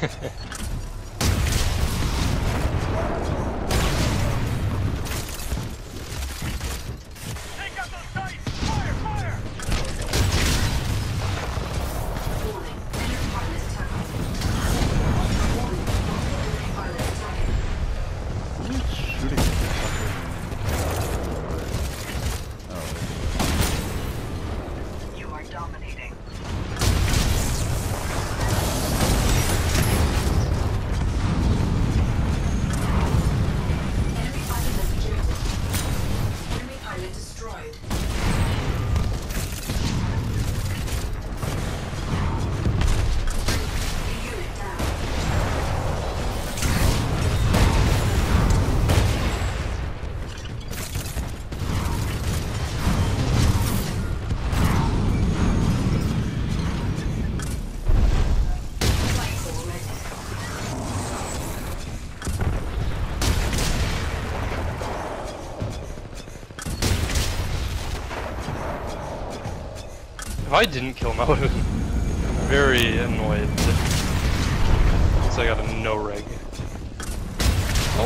If I didn't kill him, I would have been very annoyed. So I got a no reg. Oh,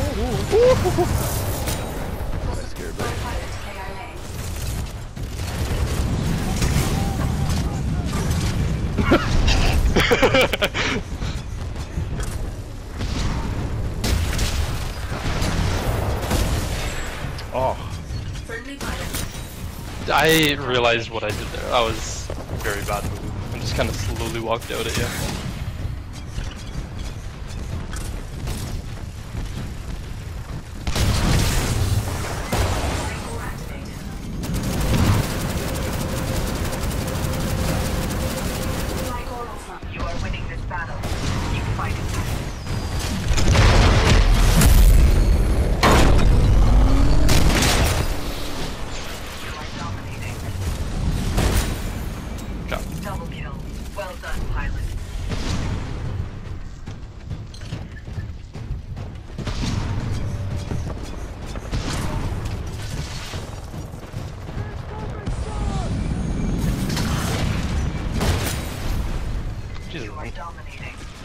I'm scared, buddy. Oh. I realized what I did there. That was a very bad move. I just kind of slowly walked out at you. You are winning this battle. Keep fighting. Double kill. Well done, pilot. Jesus. You are dominating.